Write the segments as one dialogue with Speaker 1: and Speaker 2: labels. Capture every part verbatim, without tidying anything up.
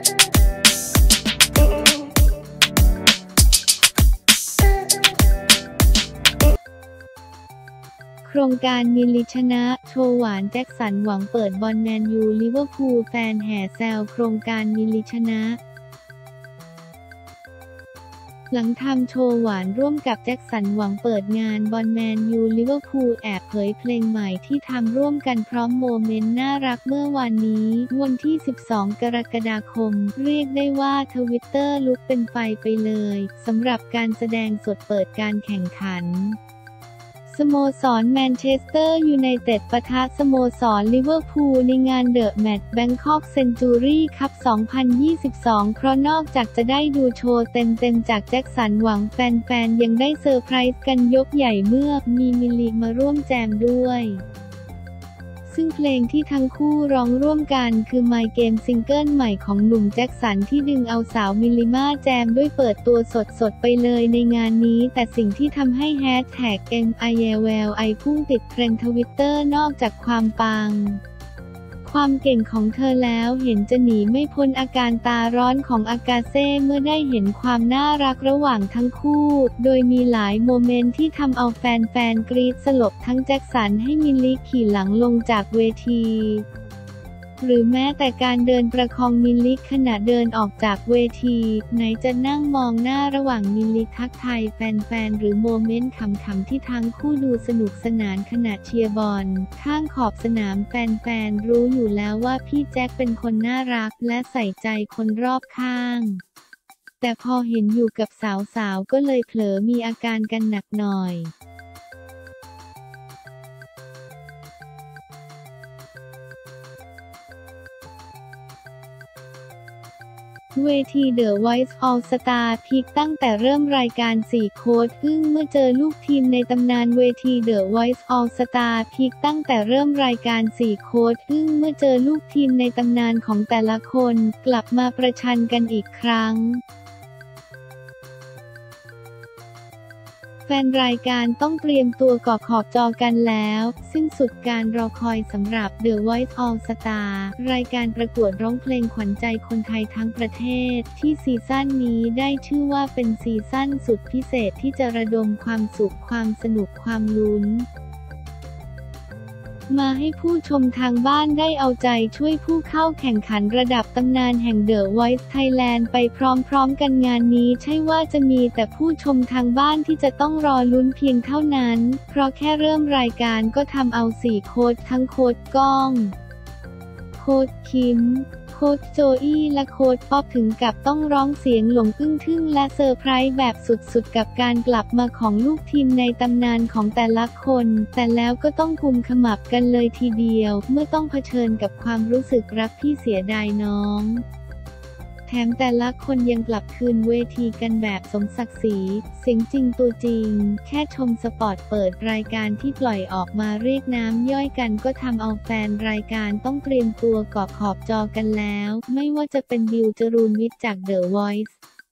Speaker 1: โครงการมิลลิชนะโชว์หวานแจ็คสันหวังเปิดบอลแมนยูลิเวอร์พูลแฟนแห่แซวโครงการมิลลิชนะหลังทำโชว์หวานร่วมกับแจ็คสันหวังเปิดงานบอลแมนยูลิเวอร์พูลแอบเผยเพลงใหม่ที่ทำร่วมกันพร้อมโมเมนต์น่ารักเมื่อวานนี้วันที่สิบสองกรกฎาคมเรียกได้ว่าทวิตเตอร์ลุกเป็นไฟไปเลยสำหรับการแสดงสดเปิดการแข่งขันสโมสรแมนเชสเตอร์ยูไนเต็ดปะทะสโมสรลิเวอร์พูลในงานเดอะแมตช์แบงคอกเซนจูรี่คัพ สองพันยี่สิบสอง เพราะนอกจากจะได้ดูโชว์เต็มๆจากแจ็คสันหวังแฟนๆยังได้เซอร์ไพรส์กันยกใหญ่เมื่อมีมิลลิมาร่วมแจมด้วยซึ่งเพลงที่ทั้งคู่ร้องร่วมกันคือ My Game ซิงเกิลใหม่ของหนุ่มแจ็คสันที่ดึงเอาสาวมิลลิมาแจมด้วยเปิดตัวสดๆไปเลยในงานนี้แต่สิ่งที่ทำให้แฮชแท็ก เอ็ม ไอ แอ แวล ไอ พุ่งติดเทรนด์ทวิตเตอร์นอกจากความปังความเก่งของเธอแล้วเห็นจะหนีไม่พ้นอาการตาร้อนของอากาเซ่เมื่อได้เห็นความน่ารักระหว่างทั้งคู่โดยมีหลายโมเมนต์ที่ทำเอาแฟนๆกรี๊ดสลบทั้งแจ็คสันให้มิลลิขี่หลังลงจากเวทีหรือแม้แต่การเดินประคองมิลลิขณะเดินออกจากเวทีไหนจะนั่งมองหน้าระหว่างมิลลิทักทายแฟนๆหรือโมเมนต์ขำๆที่ทั้งคู่ดูสนุกสนานขณะเชียร์บอลข้างขอบสนามแฟนๆรู้อยู่แล้วว่าพี่แจ็คเป็นคนน่ารักและใส่ใจคนรอบข้างแต่พอเห็นอยู่กับสาวๆก็เลยเผลอมีอาการกันหนักหน่อยเวที The Voice All Star พีคตั้งแต่เริ่มรายการสี่โค้ชอึ้งเมื่อเจอลูกทีมในตำนานเวที The Voice All Star พีคตั้งแต่เริ่มรายการสี่โค้ชอึ้งเมื่อเจอลูกทีมในตำนานของแต่ละคนกลับมาประชันกันอีกครั้งแฟนรายการต้องเตรียมตัวก่อขอบจอกันแล้วสิ้นสุดการรอคอยสำหรับ The Voice All Star รายการประกวดร้องเพลงขวัญใจคนไทยทั้งประเทศที่ซีซั่นนี้ได้ชื่อว่าเป็นซีซั่นสุดพิเศษที่จะระดมความสุขความสนุกความลุ้นมาให้ผู้ชมทางบ้านได้เอาใจช่วยผู้เข้าแข่งขันระดับตำนานแห่ง The Voice Thailand ไปพร้อมๆกันงานนี้ใช่ว่าจะมีแต่ผู้ชมทางบ้านที่จะต้องรอลุ้นเพียงเท่านั้นเพราะแค่เริ่มรายการก็ทำเอาสี่โค้ชทั้งโค้ชก้องโค้ชคิมโค้ชโจอี้และโค้ชป๊อปถึงกับต้องร้องเสียงหลงอึ้งทึ่งและเซอร์ไพรส์แบบสุดๆกับการกลับมาของลูกทีมในตำนานของแต่ละคนแต่แล้วก็ต้องกุมขมับกันเลยทีเดียวเมื่อต้องเผชิญกับความรู้สึกรักที่เสียดายน้องแถมแต่ละคนยังกลับคืนเวทีกันแบบสมศักดิ์ศรีเสียงจริงตัวจริงแค่ชมสปอตเปิดรายการที่ปล่อยออกมาเรียกน้ำย่อยกันก็ทำเอาแฟนรายการต้องเตรียมตัวก่อขอบจอกันแล้วไม่ว่าจะเป็นบิว จรูนวิทย์จาก The Voice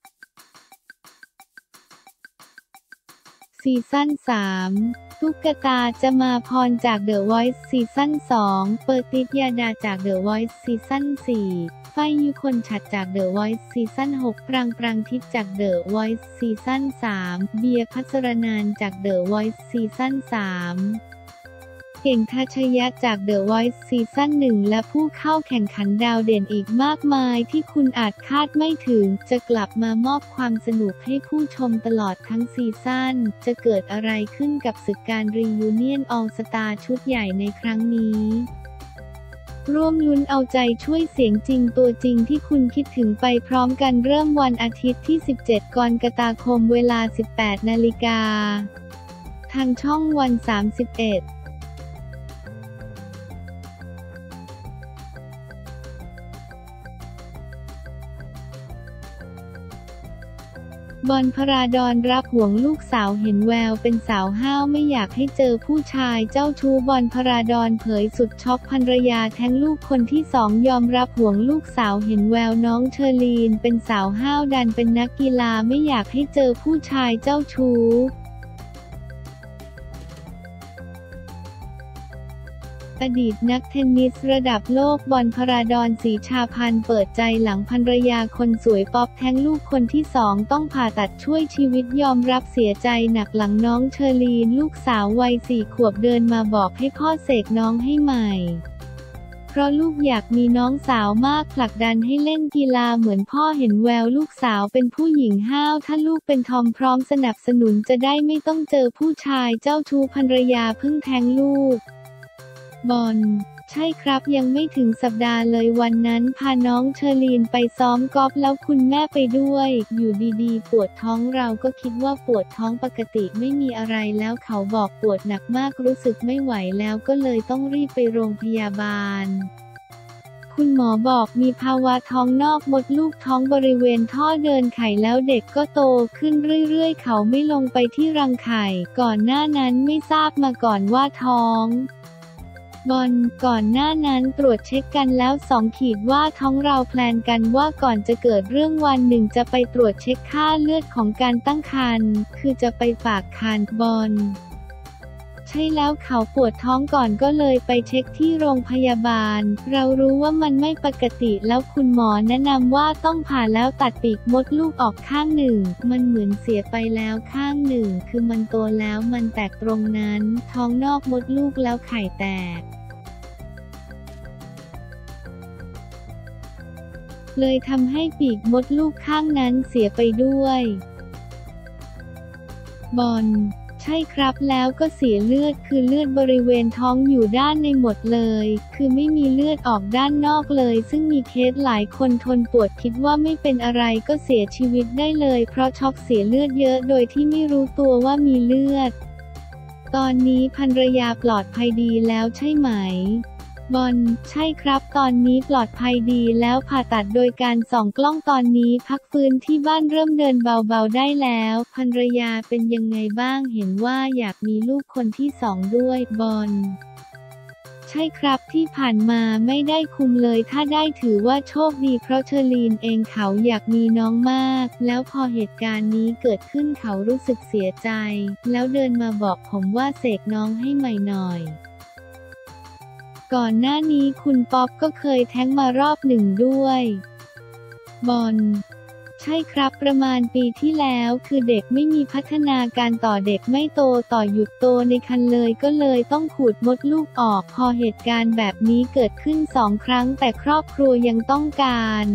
Speaker 1: ซีซั่นสามตุ๊กตาจะมาพรจาก The Voice ซีซั่นสองเปิดติดยาดาจาก The Voice ซีซั่นสี่ฝ้ายยุคนฉัตรจาก The Voice ซีซั่นหกปรางปรางทิพย์จาก The Voice ซีซั่นสามเบียร์ภัสรนันท์จาก The Voice ซีซั่นสามเก่งทัชยะจาก The Voice ซีซั่นหนึ่งและผู้เข้าแข่งขันดาวเด่นอีกมากมายที่คุณอาจคาดไม่ถึงจะกลับมามอบความสนุกให้ผู้ชมตลอดทั้งซีซั่นจะเกิดอะไรขึ้นกับศึกการรียูเนียนออลสตาร์ชุดใหญ่ในครั้งนี้ร่วมลุ้นเอาใจช่วยเสียงจริงตัวจริงที่คุณคิดถึงไปพร้อมกันเริ่มวันอาทิตย์ที่สิบเจ็ดกรกฎาคมเวลา สิบแปดนาฬิกาทางช่องวันสามสิบเอ็ดบอลพราดอนรับห่วงลูกสาวเห็นแววเป็นสาวห้าวไม่อยากให้เจอผู้ชายเจ้าชู้บอลพราดอนเผยสุดช็อกภรรยาแท้งลูกคนที่สองยอมรับห่วงลูกสาวเห็นแววน้องเชอรีนเป็นสาวห้าวดันเป็นนักกีฬาไม่อยากให้เจอผู้ชายเจ้าชู้แต่อดีตนักเทนนิสระดับโลกบอล พราดอน ศรีชาพันธ์เปิดใจหลังภรรยาคนสวยป๊อปแท้งลูกคนที่สองต้องผ่าตัดช่วยชีวิตยอมรับเสียใจหนักหลังน้องเชอรีนลูกสาววัยสี่ขวบเดินมาบอกให้พ่อเสกน้องให้ใหม่เพราะลูกอยากมีน้องสาวมากผลักดันให้เล่นกีฬาเหมือนพ่อเห็นแววลูกสาวเป็นผู้หญิงห้าวถ้าลูกเป็นทอมพร้อมสนับสนุนจะได้ไม่ต้องเจอผู้ชายเจ้าชู้ภรรยาเพิ่งแท้งลูกบอลใช่ครับยังไม่ถึงสัปดาห์เลยวันนั้นพาน้องเชอรีนไปซ้อมกอล์ฟแล้วคุณแม่ไปด้วยอยู่ดีๆปวดท้องเราก็คิดว่าปวดท้องปกติไม่มีอะไรแล้วเขาบอกปวดหนักมากรู้สึกไม่ไหวแล้วก็เลยต้องรีบไปโรงพยาบาลคุณหมอบอกมีภาวะท้องนอกมดลูกท้องบริเวณท่อเดินไข่แล้วเด็กก็โตขึ้นเรื่อยๆเขาไม่ลงไปที่รังไข่ก่อนหน้านั้นไม่ทราบมาก่อนว่าท้องบอลก่อนหน้านั้นตรวจเช็คกันแล้วสองขีดว่าท้องเราแพลนกันว่าก่อนจะเกิดเรื่องวันหนึ่งจะไปตรวจเช็คค่าเลือดของการตั้งครรภ์คือจะไปฝากครรภ์บอลใช่แล้วเขาปวดท้องก่อนก็เลยไปเช็คที่โรงพยาบาลเรารู้ว่ามันไม่ปกติแล้วคุณหมอแนะนำว่าต้องผ่าแล้วตัดปีกมดลูกออกข้างหนึ่งมันเหมือนเสียไปแล้วข้างหนึ่งคือมันโตแล้วมันแตกตรงนั้นท้องนอกมดลูกแล้วไข่แตกเลยทำให้ปีกมดลูกข้างนั้นเสียไปด้วยบอลใช่ครับแล้วก็เสียเลือดคือเลือดบริเวณท้องอยู่ด้านในหมดเลยคือไม่มีเลือดออกด้านนอกเลยซึ่งมีเคสหลายคนทนปวดคิดว่าไม่เป็นอะไรก็เสียชีวิตได้เลยเพราะช็อกเสียเลือดเยอะโดยที่ไม่รู้ตัวว่ามีเลือดตอนนี้ภรรยาปลอดภัยดีแล้วใช่ไหมบอลใช่ครับตอนนี้ปลอดภัยดีแล้วผ่าตัดโดยการส่องกล้องตอนนี้พักฟื้นที่บ้านเริ่มเดินเบาๆได้แล้วภรรยาเป็นยังไงบ้างเห็นว่าอยากมีลูกคนที่สองด้วยบอลใช่ครับที่ผ่านมาไม่ได้คุมเลยถ้าได้ถือว่าโชคดีเพราะเชอรีนเองเขาอยากมีน้องมากแล้วพอเหตุการณ์นี้เกิดขึ้นเขารู้สึกเสียใจแล้วเดินมาบอกผมว่าเสกน้องให้ใหม่หน่อยก่อนหน้านี้คุณป๊อปก็เคยแท้งมารอบหนึ่งด้วยบอลใช่ครับประมาณปีที่แล้วคือเด็กไม่มีพัฒนาการต่อเด็กไม่โตต่อหยุดโตในครรภ์เลยก็เลยต้องขูดมดลูกออกพอเหตุการณ์แบบนี้เกิดขึ้นสองครั้งแต่ครอบครัวยังต้องการ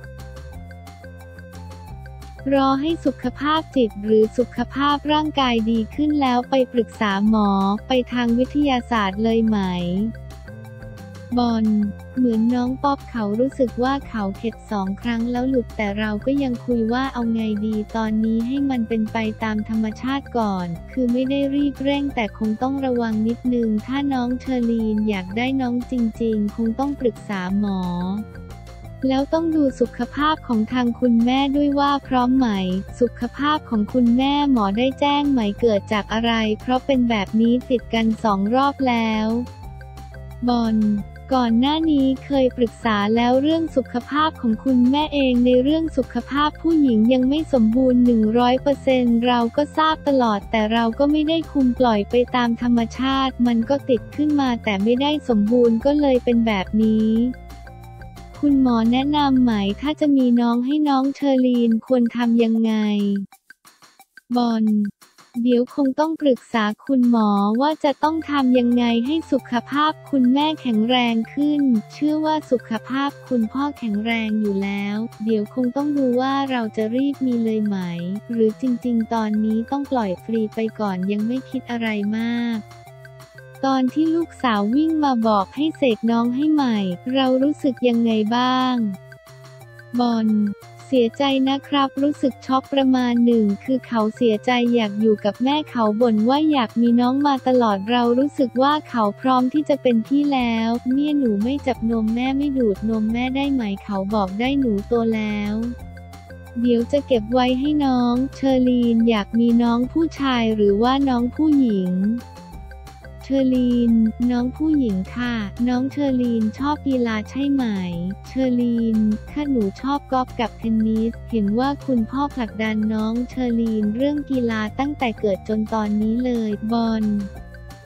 Speaker 1: รอให้สุขภาพจิตหรือสุขภาพร่างกายดีขึ้นแล้วไปปรึกษาหมอไปทางวิทยาศาสตร์เลยไหมบอลเหมือนน้องป๊อปเขารู้สึกว่าเขาเข็ดสองครั้งแล้วหลุดแต่เราก็ยังคุยว่าเอาไงดีตอนนี้ให้มันเป็นไปตามธรรมชาติก่อนคือไม่ได้รีบเร่งแต่คงต้องระวังนิดนึงถ้าน้องเชอรีนอยากได้น้องจริงๆคงต้องปรึกษาหมอแล้วต้องดูสุขภาพของทางคุณแม่ด้วยว่าพร้อมไหมสุขภาพของคุณแม่หมอได้แจ้งไหมเกิดจากอะไรเพราะเป็นแบบนี้ติดกันสองรอบแล้วบอลก่อนหน้านี้เคยปรึกษาแล้วเรื่องสุขภาพของคุณแม่เองในเรื่องสุขภาพผู้หญิงยังไม่สมบูรณ์ หนึ่งร้อยเปอร์เซ็นต์ เราก็ทราบตลอดแต่เราก็ไม่ได้คุมปล่อยไปตามธรรมชาติมันก็ติดขึ้นมาแต่ไม่ได้สมบูรณ์ก็เลยเป็นแบบนี้คุณหมอแนะนำไหมถ้าจะมีน้องให้น้องเชอรีนควรทำยังไงบอลเดี๋ยวคงต้องปรึกษาคุณหมอว่าจะต้องทำยังไงให้สุขภาพคุณแม่แข็งแรงขึ้นเชื่อว่าสุขภาพคุณพ่อแข็งแรงอยู่แล้วเดี๋ยวคงต้องดูว่าเราจะรีบมีเลยไหมหรือจริงๆตอนนี้ต้องปล่อยฟรีไปก่อนยังไม่คิดอะไรมากตอนที่ลูกสาววิ่งมาบอกให้เสกน้องให้ใหม่เรารู้สึกยังไงบ้างบอลเสียใจนะครับรู้สึกช็อกประมาณหนึ่งคือเขาเสียใจอยากอยู่กับแม่เขาบ่นว่าอยากมีน้องมาตลอดเรารู้สึกว่าเขาพร้อมที่จะเป็นพี่แล้วเนี่ยหนูไม่จับนมแม่ไม่ดูดนมแม่ได้ไหมเขาบอกได้หนูโตแล้วเดี๋ยวจะเก็บไว้ให้น้องเชอรีนอยากมีน้องผู้ชายหรือว่าน้องผู้หญิงเชอรีนน้องผู้หญิงค่ะน้องเชอรีนชอบกีฬาใช่ไหมเชอรีนค่ะหนูชอบกอล์ฟกับเทนนิสเห็นว่าคุณพ่อผลักดันน้องเชอรีนเรื่องกีฬาตั้งแต่เกิดจนตอนนี้เลยบอล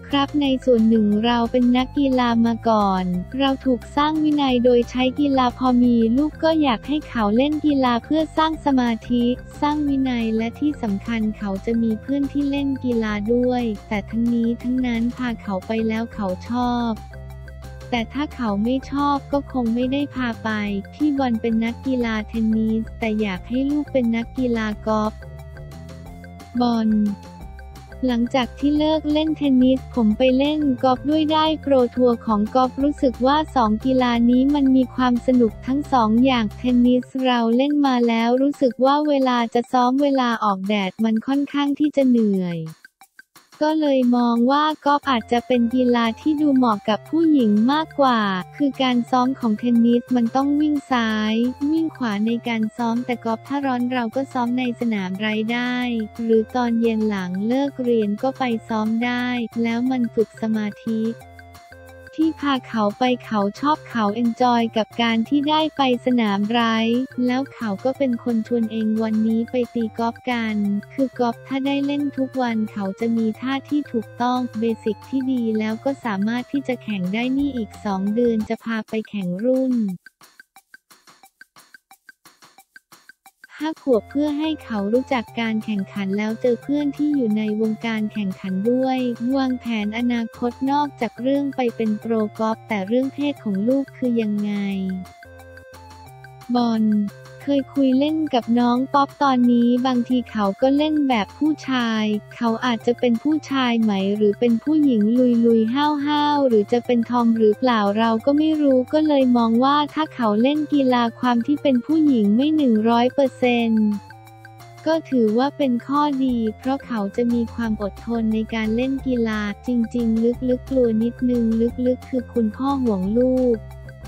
Speaker 1: ครับในส่วนหนึ่งเราเป็นนักกีฬามาก่อนเราถูกสร้างวินัยโดยใช้กีฬาพอมีลูกก็อยากให้เขาเล่นกีฬาเพื่อสร้างสมาธิสร้างวินัยและที่สำคัญเขาจะมีเพื่อนที่เล่นกีฬาด้วยแต่ทั้งนี้ทั้งนั้นพาเขาไปแล้วเขาชอบแต่ถ้าเขาไม่ชอบก็คงไม่ได้พาไปพี่บอลเป็นนักกีฬาเทนนิสแต่อยากให้ลูกเป็นนักกีฬากอล์ฟบอลหลังจากที่เลิกเล่นเทนนิสผมไปเล่นกอล์ฟด้วยได้โปรทัวร์ของกอล์ฟรู้สึกว่าสองกีฬานี้มันมีความสนุกทั้งสองอย่างเทนนิสเราเล่นมาแล้วรู้สึกว่าเวลาจะซ้อมเวลาออกแดดมันค่อนข้างที่จะเหนื่อยก็เลยมองว่ากอล์ฟอาจจะเป็นกีฬาที่ดูเหมาะกับผู้หญิงมากกว่าคือการซ้อมของเทนนิสมันต้องวิ่งซ้ายวิ่งขวาในการซ้อมแต่กอล์ฟถ้าร้อนเราก็ซ้อมในสนามไร้ได้หรือตอนเย็นหลังเลิกเรียนก็ไปซ้อมได้แล้วมันฝึกสมาธิที่พาเขาไปเขาชอบเขาเอนจอยกับการที่ได้ไปสนามไร้แล้วเขาก็เป็นคนชวนเองวันนี้ไปตีกอล์ฟกันคือกอล์ฟถ้าได้เล่นทุกวันเขาจะมีท่าที่ถูกต้องเบสิกที่ดีแล้วก็สามารถที่จะแข่งได้นี่อีกสองเดือนจะพาไปแข่งรุ่นห้าขวบเพื่อให้เขารู้จักการแข่งขันแล้วเจอเพื่อนที่อยู่ในวงการแข่งขันด้วยวางแผนอนาคตนอกจากเรื่องไปเป็นโปรกอล์ฟแต่เรื่องเพศของลูกคือยังไงบอลเคยคุยเล่นกับน้องป๊อปตอนนี้บางทีเขาก็เล่นแบบผู้ชายเขาอาจจะเป็นผู้ชายไหมหรือเป็นผู้หญิงลุยๆห้าวๆหรือจะเป็นทอมหรือเปล่าเราก็ไม่รู้ก็เลยมองว่าถ้าเขาเล่นกีฬาความที่เป็นผู้หญิงไม่หนึ่งร้อยเปอร์เซ็นต์ก็ถือว่าเป็นข้อดีเพราะเขาจะมีความอดทนในการเล่นกีฬาจริงๆลึกๆกลัวนิดนึงลึกๆคือคุณพ่อห่วงลูก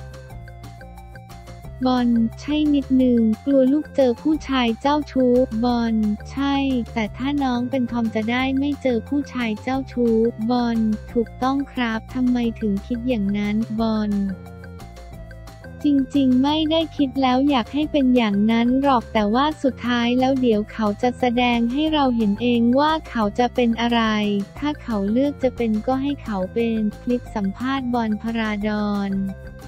Speaker 1: บอลใช่นิดนึงกลัวลูกเจอผู้ชายเจ้าชู้บอลใช่แต่ถ้าน้องเป็นทอมจะได้ไม่เจอผู้ชายเจ้าชู้บอลถูกต้องครับทำไมถึงคิดอย่างนั้นบอลจริงๆไม่ได้คิดแล้วอยากให้เป็นอย่างนั้นหรอกแต่ว่าสุดท้ายแล้วเดี๋ยวเขาจะแสดงให้เราเห็นเองว่าเขาจะเป็นอะไรถ้าเขาเลือกจะเป็นก็ให้เขาเป็นคลิปสัมภาษณ์บอลพราดอน